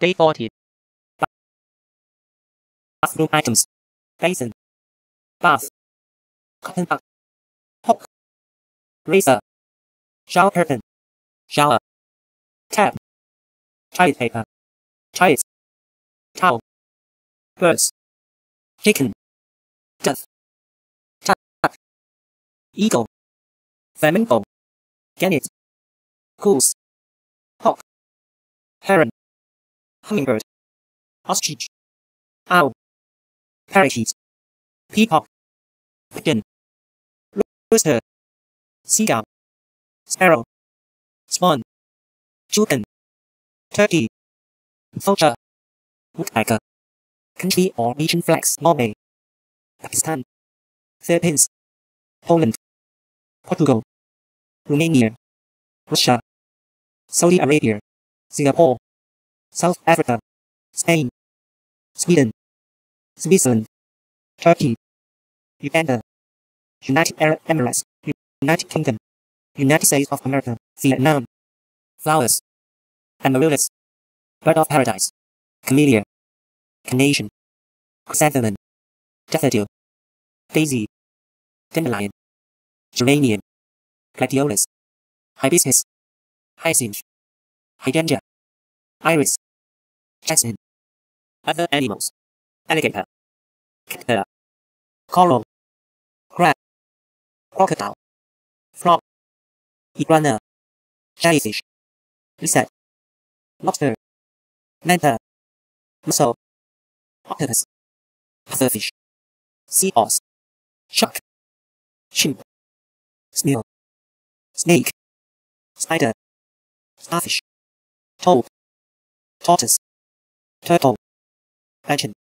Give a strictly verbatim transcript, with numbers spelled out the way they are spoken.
Day forty. Bathroom items. Basin. Bath. Cotton bud. Hook. Razor. Shower curtain. Shower. Tap. Toilet paper. Toilet. Towel. Birds. Chicken. Dove. Duck. Eagle. Flamingo. Gannet. Goose. Hawk. Heron. Hummingbird. Ostrich. Owl. Parakeet. Peacock. Pigeon. Rooster. Seagull. Sparrow. Swan. Chicken. Turkey. Vulture. Woodpecker. Country or region flags. Norway. Pakistan. Philippines. Poland. Portugal. Romania. Russia. Saudi Arabia. Singapore. South Africa. Spain. Sweden. Switzerland. Turkey. Uganda. United Arab Emirates. United Kingdom. United States of America. Vietnam. Flowers. Amaryllis. Bird of paradise. Camellia. Carnation. Chrysanthemum. Daffodil. Daisy. Dandelion. Geranium. Gladiolus. Hibiscus. Hyacinth. Hydrangea. Iris. Jasmine. Other animals. Alligator. Caterpillar. Coral. Crab. Crocodile. Frog. Iguana. Jellyfish. Lizard. Lobster. Manta. Mussel. Octopus. Pufferfish. Seahorse. Shark. Shrimp. Snail. Snake. Spider. Starfish. Toad. Tortoise. Turtle. Urchin.